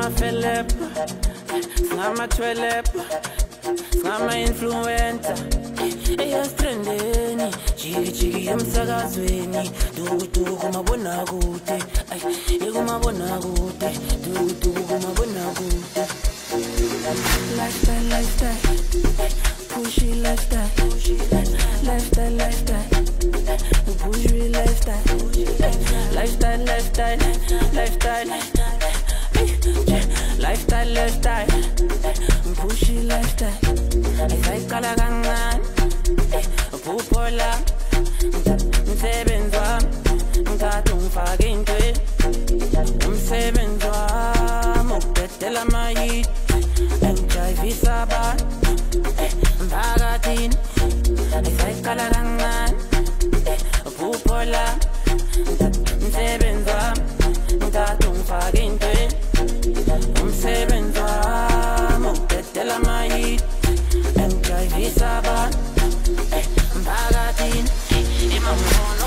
Philip, Snama Twelip, Snama Influencer. Eya strandeni, chiki emsakazweni. Dugu kumabona kude, kumabona kude. Dugu kumabona kude. Lifestyle, pushy lifestyle, lifestyle, pushy lifestyle, lifestyle, pushy lifestyle. Ifakala kancane, uphuphola, umsebenzi wami, ngithatha ungifake intweni. Umsebenzi wami ukudedela ama-hit, engijayivisa abantu mphakathini. Ifakala kancane, uphuphola, umsebenzi wami, ngithatha ungifake intweni. Umsebenzi wami ukudedela ama-hit, engijayivisa abantu mphakathini. Imangibona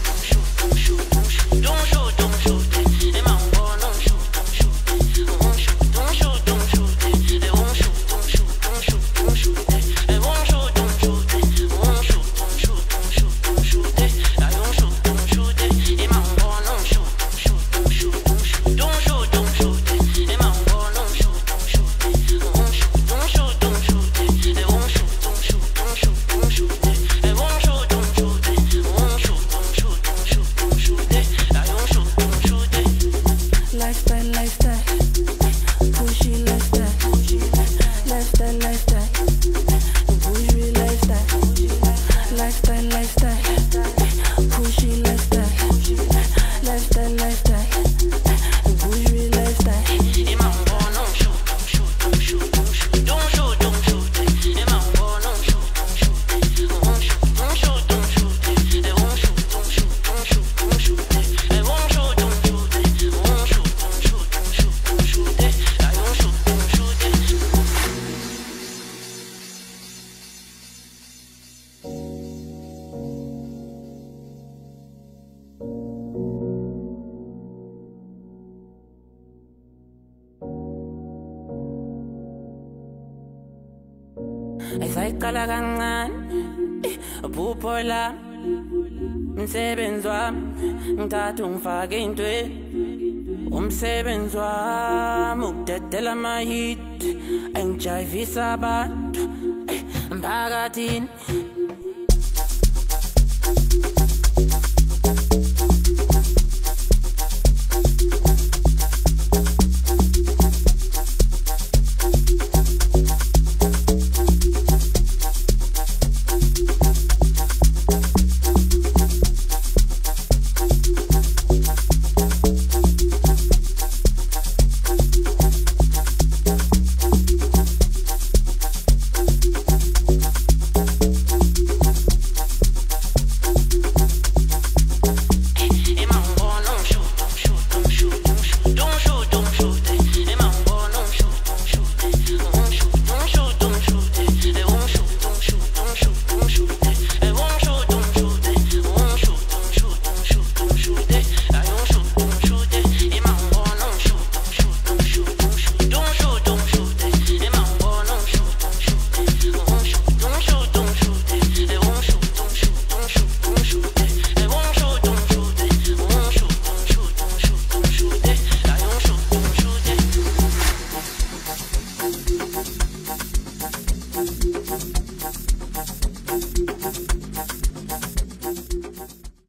Ifakala kancane, uphuphola, umsebenzi wami, ngithatha ungifake intweni. Umsebenzi wami ukudedela ama-hit, engijayivisa abantu mphakathini.